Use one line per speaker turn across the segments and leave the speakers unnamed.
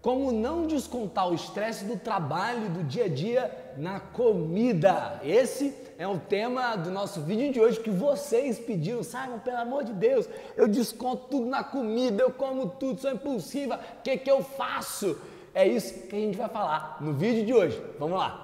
Como não descontar o estresse do trabalho, do dia a dia na comida? Esse é o tema do nosso vídeo de hoje que vocês pediram. Simon, pelo amor de Deus, eu desconto tudo na comida, eu como tudo, sou impulsiva, o que eu faço? É isso que a gente vai falar no vídeo de hoje. Vamos lá!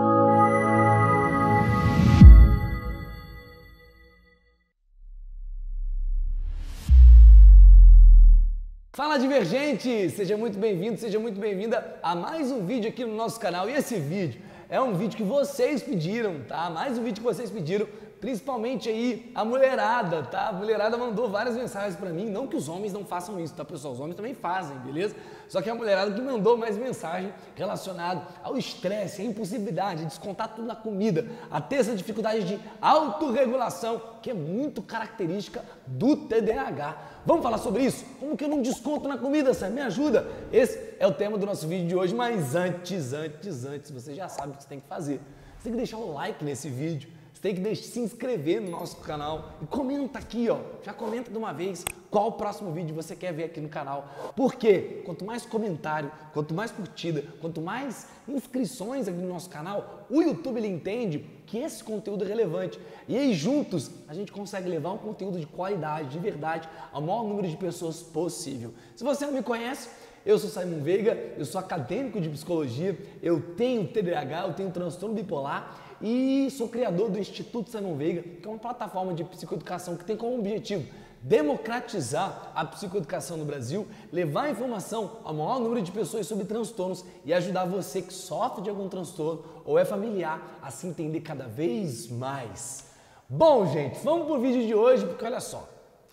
Fala, Divergente! Seja muito bem-vindo, seja muito bem-vinda a mais um vídeo aqui no nosso canal. E esse vídeo é um vídeo que vocês pediram, tá? Mais um vídeo que vocês pediram, principalmente aí a mulherada, tá? A mulherada mandou várias mensagens pra mim, não que os homens não façam isso, tá, pessoal? Os homens também fazem, beleza? Só que a mulherada que mandou mais mensagem relacionada ao estresse, à impulsividade, a descontar tudo na comida, a ter essa dificuldade de autorregulação, que é muito característica do TDAH. Vamos falar sobre isso? Como que eu não desconto na comida, Sam? Me ajuda? Esse é o tema do nosso vídeo de hoje, mas antes, você já sabe o que você tem que fazer. Você tem que deixar o like nesse vídeo, você tem que se inscrever no nosso canal e comenta aqui, ó. Já comenta de uma vez qual o próximo vídeo você quer ver aqui no canal. Porque quanto mais comentário, quanto mais curtida, quanto mais inscrições aqui no nosso canal, o YouTube ele entende que esse conteúdo é relevante. E aí juntos a gente consegue levar um conteúdo de qualidade, de verdade, ao maior número de pessoas possível. Se você não me conhece, eu sou Simon Veiga, eu sou acadêmico de psicologia, eu tenho TDAH, eu tenho transtorno bipolar e sou criador do Instituto Simon Veiga, que é uma plataforma de psicoeducação que tem como objetivo democratizar a psicoeducação no Brasil, levar informação ao maior número de pessoas sobre transtornos e ajudar você que sofre de algum transtorno ou é familiar a se entender cada vez mais. Bom, gente, vamos pro vídeo de hoje, porque olha só,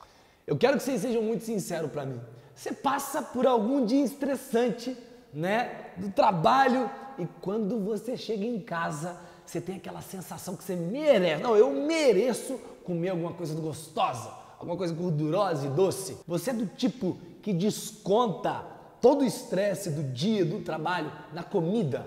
eu quero que vocês sejam muito sinceros para mim. Você passa por algum dia estressante, né, do trabalho, e quando você chega em casa, você tem aquela sensação que você merece. Não, eu mereço comer alguma coisa gostosa, alguma coisa gordurosa e doce. Você é do tipo que desconta todo o estresse do dia, do trabalho, na comida.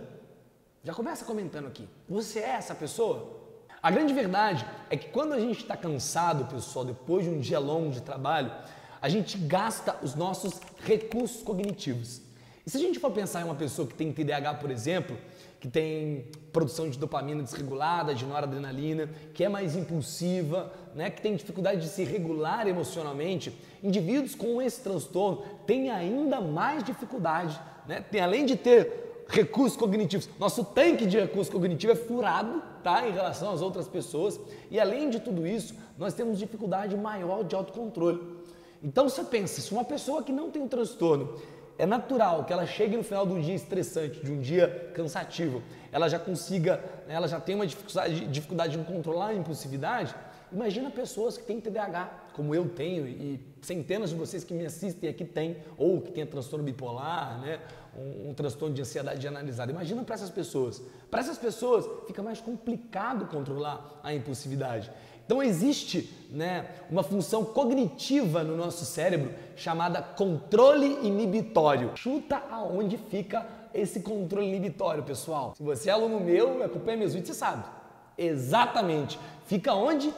Já começa comentando aqui. Você é essa pessoa? A grande verdade é que quando a gente está cansado, pessoal, depois de um dia longo de trabalho, a gente gasta os nossos recursos cognitivos. E se a gente for pensar em uma pessoa que tem TDAH, por exemplo, que tem produção de dopamina desregulada, de noradrenalina, que é mais impulsiva, né, que tem dificuldade de se regular emocionalmente, indivíduos com esse transtorno têm ainda mais dificuldade, né? Tem, além de ter recursos cognitivos, nosso tanque de recurso cognitivo é furado, tá, em relação às outras pessoas, e além de tudo isso, nós temos dificuldade maior de autocontrole. Então você pensa, se uma pessoa que não tem um transtorno, é natural que ela chegue no final de um dia estressante, de um dia cansativo, ela já consiga, ela já tem uma dificuldade de controlar a impulsividade. Imagina pessoas que têm TDAH, como eu tenho, e centenas de vocês que me assistem aqui têm, ou que têm transtorno bipolar, né, um transtorno de ansiedade generalizada. Imagina para essas pessoas. Para essas pessoas fica mais complicado controlar a impulsividade. Então existe, né, uma função cognitiva no nosso cérebro chamada controle inibitório. Chuta aonde fica esse controle inibitório, pessoal. Se você é aluno meu, acompanha meus vídeos, você sabe. Exatamente. Fica onde?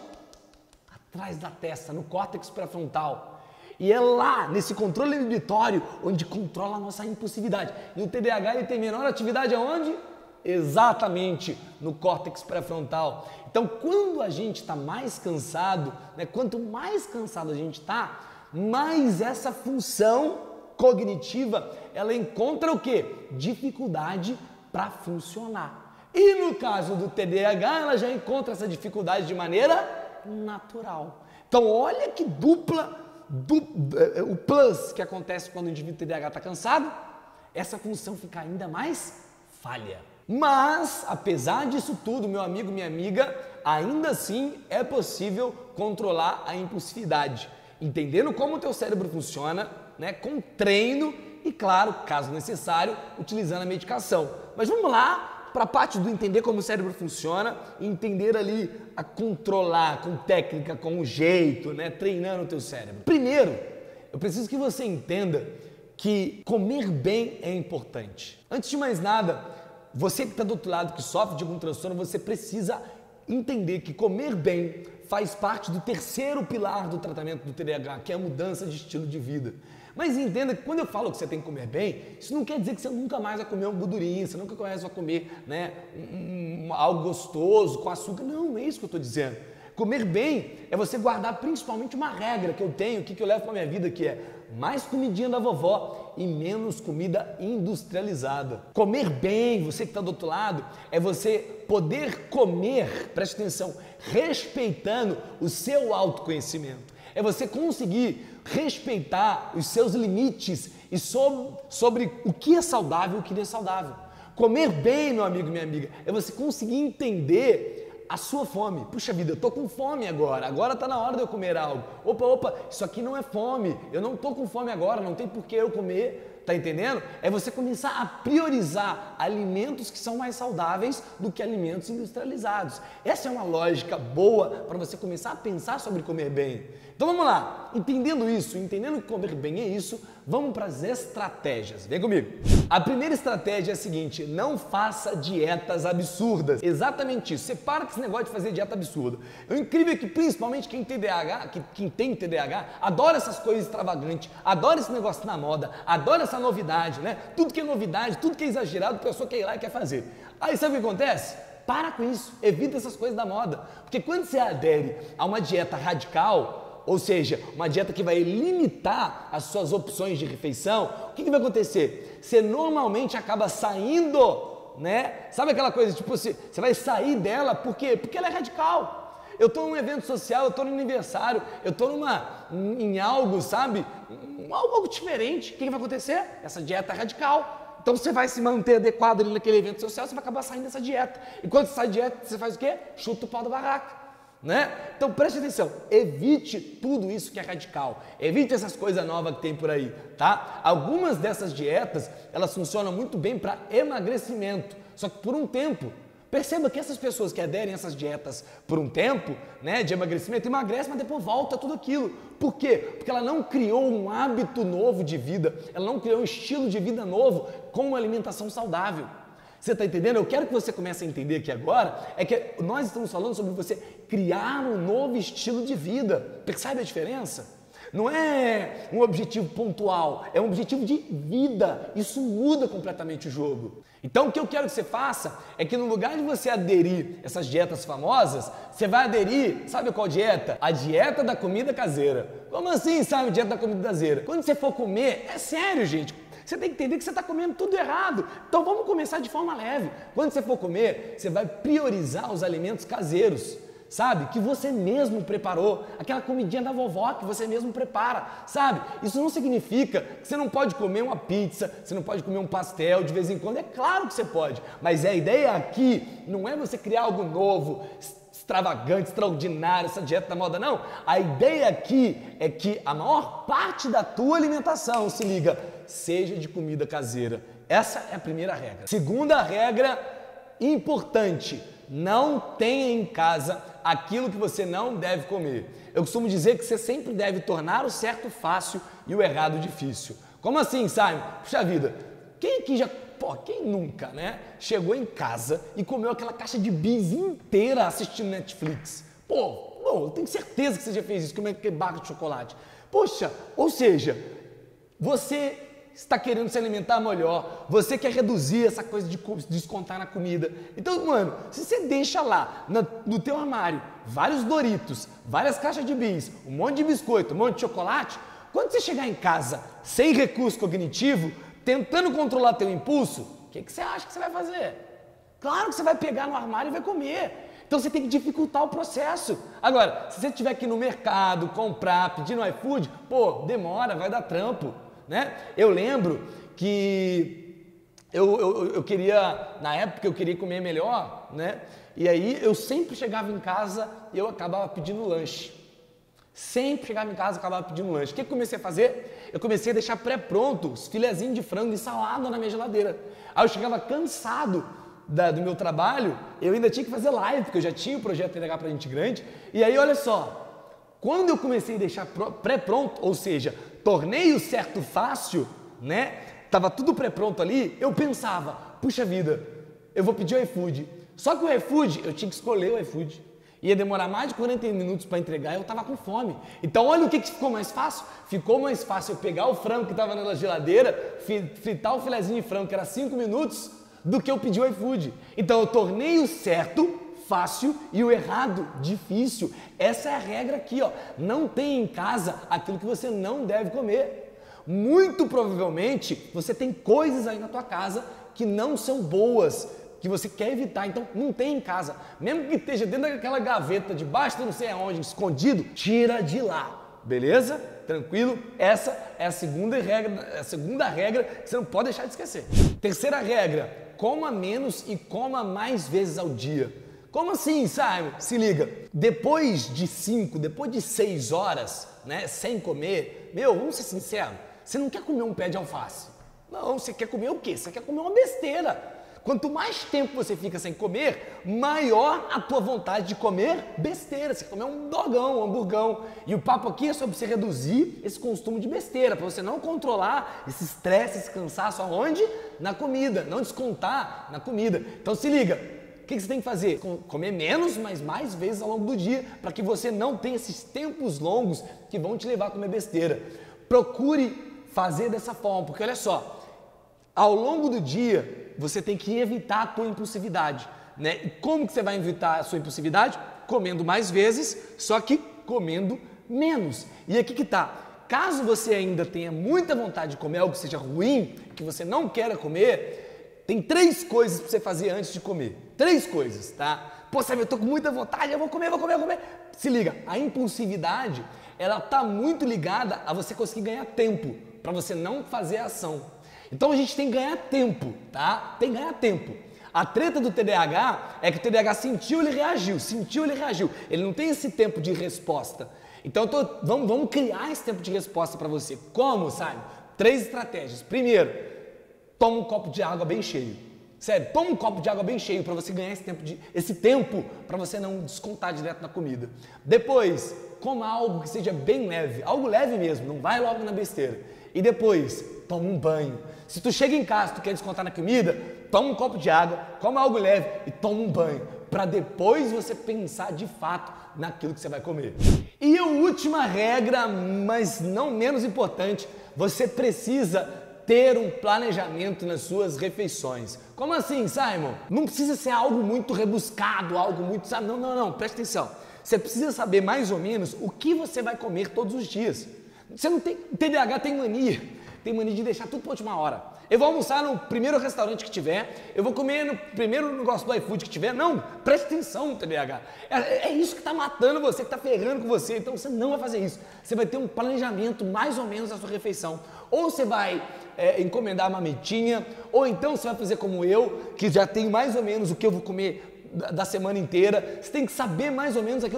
Atrás da testa, no córtex pré-frontal. E é lá, nesse controle inibitório, onde controla a nossa impulsividade. E o TDAH ele tem menor atividade aonde? Exatamente, no córtex pré-frontal. Então, quando a gente está mais cansado, né, quanto mais cansado a gente está, mais essa função cognitiva, ela encontra o quê? Dificuldade para funcionar. E no caso do TDAH, ela já encontra essa dificuldade de maneira natural. Então, olha que o plus que acontece quando o indivíduo TDAH está cansado, essa função fica ainda mais falha. Mas, apesar disso tudo, meu amigo, minha amiga, ainda assim é possível controlar a impulsividade, entendendo como o teu cérebro funciona, né, com treino e, claro, caso necessário, utilizando a medicação. Mas vamos lá para a parte do entender como o cérebro funciona e entender ali a controlar com técnica, com jeito, né, treinando o teu cérebro. Primeiro, eu preciso que você entenda que comer bem é importante. Antes de mais nada, você que está do outro lado, que sofre de algum transtorno, você precisa entender que comer bem faz parte do terceiro pilar do tratamento do TDAH, que é a mudança de estilo de vida. Mas entenda que quando eu falo que você tem que comer bem, isso não quer dizer que você nunca mais vai comer uma gordurinha, você nunca mais vai comer, né, algo gostoso com açúcar. Não é isso que eu estou dizendo. Comer bem é você guardar principalmente uma regra que eu tenho, que eu levo para minha vida, que é mais comidinha da vovó e menos comida industrializada. Comer bem, você que está do outro lado, é você poder comer, preste atenção, respeitando o seu autoconhecimento. É você conseguir respeitar os seus limites e sobre o que é saudável e o que não é saudável. Comer bem, meu amigo e minha amiga, é você conseguir entender a sua fome. Puxa vida, eu tô com fome agora tá na hora de eu comer algo. Opa, isso aqui não é fome, eu não tô com fome agora, não tem por que eu comer, tá entendendo? É você começar a priorizar alimentos que são mais saudáveis do que alimentos industrializados. Essa é uma lógica boa para você começar a pensar sobre comer bem. Então vamos lá, entendendo isso, entendendo que comer bem é isso, vamos para as estratégias. Vem comigo. A primeira estratégia é a seguinte: não faça dietas absurdas. Exatamente isso. Você para com esse negócio de fazer dieta absurda. O incrível é que principalmente quem tem TDAH adora essas coisas extravagantes, adora esse negócio na moda, adora essa novidade, né? Tudo que é novidade, tudo que é exagerado, a pessoa quer ir lá e quer fazer. Aí sabe o que acontece? Para com isso, evita essas coisas da moda. Porque quando você adere a uma dieta radical, ou seja, uma dieta que vai limitar as suas opções de refeição, o que vai acontecer? Você normalmente acaba saindo, né? Sabe aquela coisa, tipo, você vai sair dela, por quê? Porque ela é radical. Eu estou num evento social, eu estou no aniversário, eu estou em algo, sabe? Algo diferente. O que vai acontecer? Essa dieta é radical. Então você vai se manter adequado ali naquele evento social, você vai acabar saindo dessa dieta. E quando você sai da dieta, você faz o quê? Chuta o pau da barraca. Né? Então preste atenção, evite tudo isso que é radical, evite essas coisas novas que tem por aí, tá? Algumas dessas dietas, elas funcionam muito bem para emagrecimento, só que por um tempo. Perceba que essas pessoas que aderem a essas dietas por um tempo, né, de emagrecimento, emagrecem, mas depois volta tudo aquilo. Por quê? Porque ela não criou um hábito novo de vida, ela não criou um estilo de vida novo com uma alimentação saudável. Você está entendendo? Eu quero que você comece a entender aqui agora, é que nós estamos falando sobre você criar um novo estilo de vida. Percebe a diferença? Não é um objetivo pontual, é um objetivo de vida. Isso muda completamente o jogo. Então o que eu quero que você faça é que no lugar de você aderir essas dietas famosas, você vai aderir, sabe qual dieta? A dieta da comida caseira. Como assim, sabe, dieta da comida caseira? Quando você for comer, é sério, gente. Você tem que entender que você está comendo tudo errado. Então vamos começar de forma leve. Quando você for comer, você vai priorizar os alimentos caseiros, sabe? Que você mesmo preparou. Aquela comidinha da vovó que você mesmo prepara, sabe? Isso não significa que você não pode comer uma pizza, você não pode comer um pastel de vez em quando. É claro que você pode. Mas a ideia aqui não é você criar algo novo, extravagante, extraordinário, essa dieta da moda, não. A ideia aqui é que a maior parte da tua alimentação, se liga, seja de comida caseira. Essa é a primeira regra. Segunda regra importante: não tenha em casa aquilo que você não deve comer. Eu costumo dizer que você sempre deve tornar o certo fácil e o errado difícil. Como assim, Simon? Puxa vida, quem aqui já... quem nunca, né? Chegou em casa e comeu aquela caixa de bis inteira assistindo Netflix. Eu tenho certeza que você já fez isso, comeu aquele barra de chocolate. Poxa, ou seja, você está querendo se alimentar melhor, você quer reduzir essa coisa de descontar na comida. Então, mano, se você deixa lá no teu armário vários Doritos, várias caixas de bis, um monte de biscoito, um monte de chocolate, quando você chegar em casa sem recurso cognitivo, tentando controlar teu impulso, o que você acha que você vai fazer? Claro que você vai pegar no armário e vai comer. Então você tem que dificultar o processo. Agora, se você tiver que ir no mercado, comprar, pedir no iFood, demora, vai dar trampo, né? Eu lembro que eu queria, na época eu queria comer melhor, né? E aí eu sempre chegava em casa e eu acabava pedindo lanche. Sempre chegava em casa e acabava pedindo lanche. O que eu comecei a fazer? Eu comecei a deixar pré-pronto os filezinhos de frango e salada na minha geladeira. Aí eu chegava cansado do meu trabalho, eu ainda tinha que fazer live, porque eu já tinha o projeto TDAH pra gente grande. E aí, olha só, quando eu comecei a deixar pré-pronto, ou seja, tornei o certo fácil, né? Tava tudo pré-pronto ali, eu pensava, puxa vida, eu vou pedir o iFood. Só que o iFood, eu tinha que escolher o iFood. ia demorar mais de 40 minutos para entregar e eu estava com fome. Então olha o que ficou mais fácil. Ficou mais fácil eu pegar o frango que estava na geladeira, fritar o filezinho de frango que era 5 minutos, do que eu pedir o iFood. Então eu tornei o certo fácil e o errado difícil. Essa é a regra aqui, ó. Não tem em casa aquilo que você não deve comer. Muito provavelmente você tem coisas aí na tua casa que não são boas, que você quer evitar, então não tem em casa. Mesmo que esteja dentro daquela gaveta, debaixo de não sei aonde, escondido, tira de lá, beleza? Tranquilo? Essa é a segunda regra que você não pode deixar de esquecer. Terceira regra, coma menos e coma mais vezes ao dia. Como assim, Simon? Se liga, depois de 6 horas, né, sem comer, vamos ser sinceros, você não quer comer um pé de alface. Não, você quer comer o quê? Você quer comer uma besteira. Quanto mais tempo você fica sem comer, maior a tua vontade de comer besteira. Você quer comer um dogão, um hamburgão. E o papo aqui é sobre você reduzir esse consumo de besteira, para você não controlar esse estresse, esse cansaço aonde? Na comida, não descontar na comida. Então se liga, o que você tem que fazer? Comer menos, mas mais vezes ao longo do dia, para que você não tenha esses tempos longos que vão te levar a comer besteira. Procure fazer dessa forma, porque olha só, ao longo do dia, você tem que evitar a tua impulsividade, né? E como que você vai evitar a sua impulsividade? Comendo mais vezes, só que comendo menos. E aqui que tá. Caso você ainda tenha muita vontade de comer algo que seja ruim, que você não queira comer, tem 3 coisas para você fazer antes de comer. 3 coisas, tá? Pô, sabe, eu tô com muita vontade, eu vou comer. Se liga, a impulsividade, ela tá muito ligada a você conseguir ganhar tempo, para você não fazer a ação. Então a gente tem que ganhar tempo, tá? Tem que ganhar tempo. A treta do TDAH é que o TDAH sentiu, ele reagiu. Ele não tem esse tempo de resposta. Então vamos criar esse tempo de resposta para você. Como, sabe? 3 estratégias. Primeiro, toma um copo de água bem cheio. Sério, toma um copo de água bem cheio para você ganhar esse tempo para você não descontar direto na comida. Depois, coma algo que seja bem leve, algo leve mesmo, não vai logo na besteira. E depois, toma um banho. Se tu chega em casa e tu quer descontar na comida, toma um copo de água, come algo leve e toma um banho, para depois você pensar de fato naquilo que você vai comer. E a última regra, mas não menos importante, você precisa ter um planejamento nas suas refeições. Como assim, Simon? Não precisa ser algo muito rebuscado, algo muito... Não, presta atenção. Você precisa saber mais ou menos o que você vai comer todos os dias. Você não tem... TDAH tem mania de deixar tudo para a última hora. Eu vou almoçar no primeiro restaurante que tiver, eu vou comer no primeiro negócio do iFood que tiver. Não, presta atenção, TDAH. É isso que está matando você, que está ferrando com você. Então você não vai fazer isso. Você vai ter um planejamento mais ou menos da sua refeição. Ou você vai encomendar uma marmitinha, ou então você vai fazer como eu, que já tenho mais ou menos o que eu vou comer da semana inteira. Você tem que saber mais ou menos aquilo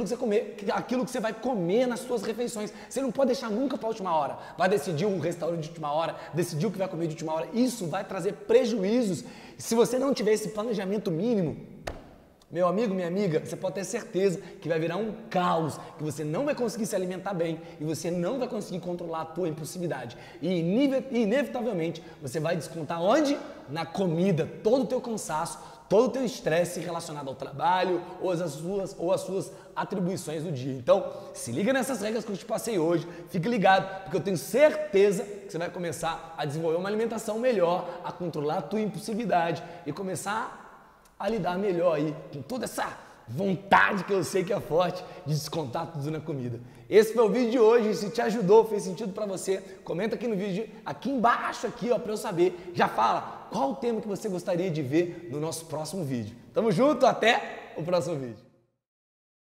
que você vai comer nas suas refeições. Você não pode deixar nunca para a última hora. Vai decidir um restaurante de última hora, decidir o que vai comer de última hora. Isso vai trazer prejuízos. Se você não tiver esse planejamento mínimo, meu amigo, minha amiga, você pode ter certeza que vai virar um caos, que você não vai conseguir se alimentar bem e você não vai conseguir controlar a tua impulsividade. E inevitavelmente você vai descontar onde? Na comida, todo o teu cansaço, todo o teu estresse relacionado ao trabalho ou às suas atribuições do dia. Então, se liga nessas regras que eu te passei hoje, fique ligado, porque eu tenho certeza que você vai começar a desenvolver uma alimentação melhor, a controlar a tua impulsividade e começar a lidar melhor aí com toda essa vontade que eu sei que é forte de descontar tudo na comida. Esse foi o vídeo de hoje. Se te ajudou, fez sentido para você, comenta aqui no vídeo, aqui embaixo aqui, ó, para eu saber. Já fala qual o tema que você gostaria de ver no nosso próximo vídeo. Tamo junto, até o próximo vídeo.